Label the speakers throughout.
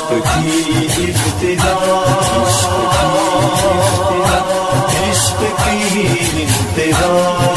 Speaker 1: इश्क की इब्तिदा, इश्क की इब्तिदा,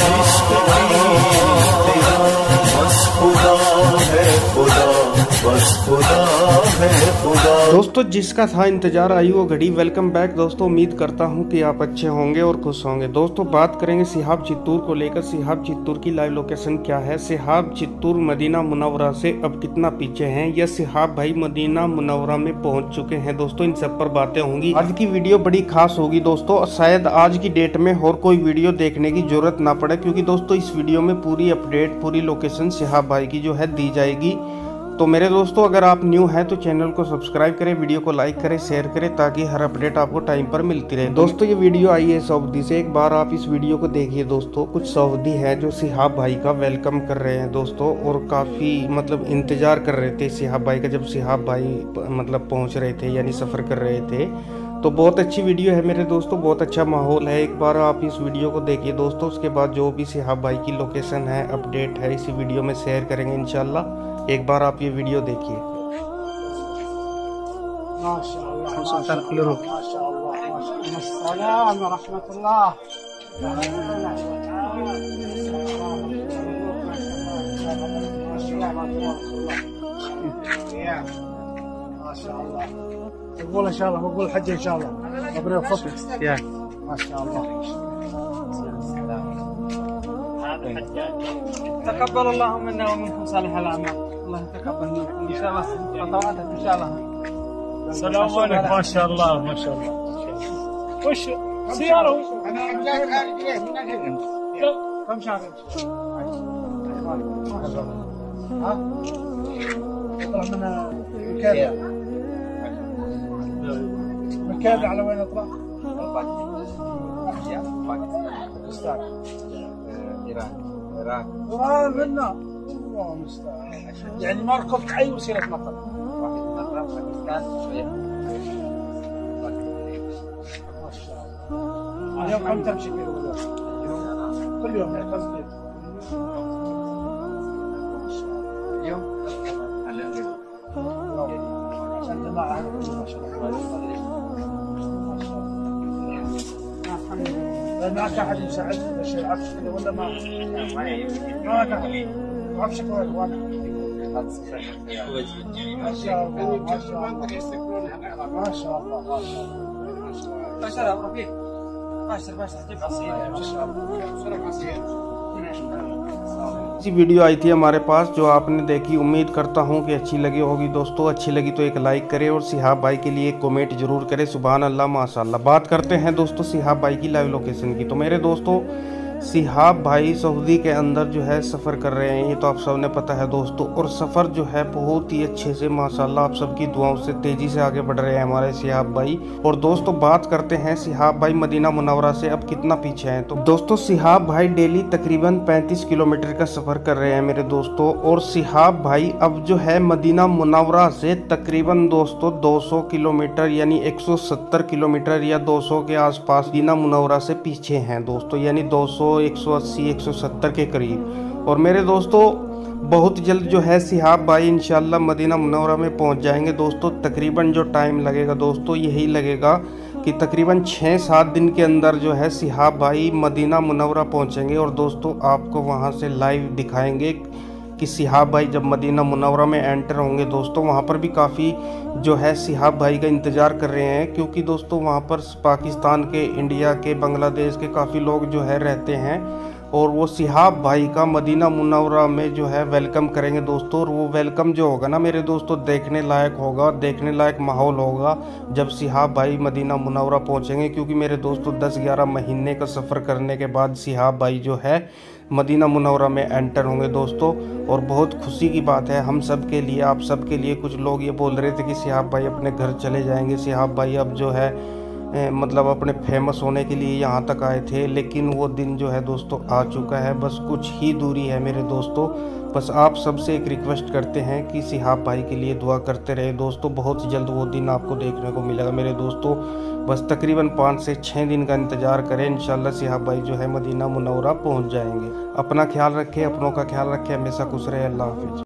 Speaker 1: बस खुदा है खुदा, बस खुदा है खुदा।
Speaker 2: दोस्तों जिसका था इंतजार आई वो घड़ी। वेलकम बैक दोस्तों, उम्मीद करता हूं कि आप अच्छे होंगे और खुश होंगे। दोस्तों बात करेंगे सिहाब चित्तूर को लेकर। सिहाब चित्तूर की लाइव लोकेशन क्या है, सिहाब चित्तूर मदीना मुनव्वरा से अब कितना पीछे हैं, या सिहाब भाई मदीना मुनव्वरा में पहुंच चुके हैं। दोस्तों इन सब पर बातें होंगी। आज की वीडियो बड़ी खास होगी दोस्तों, शायद आज की डेट में और कोई वीडियो देखने की जरूरत ना पड़े, क्योंकि दोस्तों इस वीडियो में पूरी अपडेट, पूरी लोकेशन सिहाब भाई की जो है दी जाएगी। तो मेरे दोस्तों अगर आप न्यू हैं तो चैनल को सब्सक्राइब करें, वीडियो को लाइक करें, शेयर करें, ताकि हर अपडेट आपको टाइम पर मिलती रहे। दोस्तों ये वीडियो आई है सऊदी से, एक बार आप इस वीडियो को देखिए दोस्तों। कुछ सऊदी है जो सिहाब भाई का वेलकम कर रहे हैं दोस्तों, और काफ़ी मतलब इंतज़ार कर रहे थे सिहाब भाई का, जब सिहाब भाई मतलब पहुँच रहे थे यानी सफ़र कर रहे थे। तो बहुत अच्छी वीडियो है मेरे दोस्तों, बहुत अच्छा माहौल है। एक बार आप इस वीडियो को देखिए दोस्तों, उसके बाद जो भी सिहाब भाई की लोकेशन है, अपडेट है, इसी वीडियो में शेयर करेंगे इंशाल्लाह। एक बार आप ये वीडियो देखिए।
Speaker 3: مقبول ان شاء الله، مقبول الحج ان شاء الله، ربنا يوفقك. ما شاء الله. هذا حجاج. تقبل الله منا ومنكم صالح الاعمال، الله يتقبل منكم ان شاء الله خطواتك ان شاء الله. السلام عليكم. ما شاء الله ما شاء الله. وش سياره؟ انا جاي خارجي من الهند. كم شهر؟ ها؟ يطلع من مكان مكان على وين يطلع؟ باكستان، ايران منا. الله المستعان. يعني ما ركبت اي وسيله نقل. باكستان شويه. ما شاء الله. اليوم كم تمشي في الولايات؟ كل يوم يعني كم يوم؟ اليوم عشان جماعة ما شاء الله. معك احد يساعدك ولا شيء عفش كذا ولا ما؟ معك احد عفشك ولا اخوانك؟ ما شاء الله ما شاء الله ما شاء الله ما شاء الله. بشر ابو رفيق، بشر جيب عصير ما شاء الله، شرب عصير.
Speaker 2: वीडियो आई थी हमारे पास जो आपने देखी, उम्मीद करता हूं कि अच्छी लगी होगी दोस्तों। अच्छी लगी तो एक लाइक करें और सिहाब भाई के लिए एक कमेंट जरूर करें। सुभान अल्लाह माशाअल्लाह। बात करते हैं दोस्तों सिहाब भाई की लाइव लोकेशन की। तो मेरे दोस्तों सिहाब भाई सऊदी के अंदर जो है सफ़र कर रहे हैं, ये तो आप सब ने पता है दोस्तों। और सफ़र जो है बहुत ही अच्छे से माशाल्लाह आप सबकी दुआओं से तेज़ी से आगे बढ़ रहे हैं हमारे सिहाब भाई। और दोस्तों बात करते हैं सिहाब भाई मदीना मुनव्वरा से अब कितना पीछे हैं। तो दोस्तों सिहाब भाई डेली तकरीबन 35 किलोमीटर का सफ़र कर रहे हैं मेरे दोस्तों। और सिहाब भाई अब जो है मदीना मुनव्वरा से तकरीबन दोस्तों 200 किलोमीटर यानी 170 किलोमीटर या 200 के आसपास मदीना मुनव्वरा से पीछे हैं दोस्तों, यानी 200 180 170 के करीब। और मेरे दोस्तों बहुत जल्द जो है सिहाब भाई इंशाल्लाह मदीना मुनव्वरा में पहुंच जाएंगे दोस्तों। तकरीबन जो टाइम लगेगा दोस्तों यही लगेगा कि तकरीबन 6-7 दिन के अंदर जो है सिहाब भाई मदीना मुनव्वरा पहुंचेंगे। और दोस्तों आपको वहां से लाइव दिखाएंगे कि सिहाब भाई जब मदीना मुनव्वरा में एंटर होंगे दोस्तों, वहाँ पर भी काफ़ी जो है सिहाब भाई का इंतज़ार कर रहे हैं, क्योंकि दोस्तों वहाँ पर पाकिस्तान के, इंडिया के, बांग्लादेश के काफ़ी लोग जो है रहते हैं। और वो सिहाब भाई का मदीना मुनव्वरा में जो है वेलकम करेंगे दोस्तों। और वो वेलकम जो होगा ना मेरे दोस्तों देखने लायक होगा, देखने लायक माहौल होगा जब सिहाब भाई मदीना मुनव्वरा पहुंचेंगे। क्योंकि मेरे दोस्तों 10-11 महीने का सफ़र करने के बाद सिहाब भाई जो है मदीना मुनव्वरा में एंटर होंगे दोस्तों। और बहुत खुशी की बात है हम सब के लिए, आप सब के लिए। कुछ लोग ये बोल रहे थे कि सिहाब भाई अपने घर चले जाएंगे, सिहाब भाई अब जो है मतलब अपने फेमस होने के लिए यहाँ तक आए थे, लेकिन वो दिन जो है दोस्तों आ चुका है। बस कुछ ही दूरी है मेरे दोस्तों। बस आप सबसे एक रिक्वेस्ट करते हैं कि सिहाब भाई के लिए दुआ करते रहे दोस्तों। बहुत जल्द वो दिन आपको देखने को मिलेगा मेरे दोस्तों। बस तकरीबन 5 से 6 दिन का इंतज़ार करें, इंशाल्लाह सिहाब भाई जो है मदीना मुनव्वरा पहुँच जाएंगे। अपना ख्याल रखें, अपनों का ख्याल रखें, हमेशा खुश रहे। अल्लाह हाफिज़।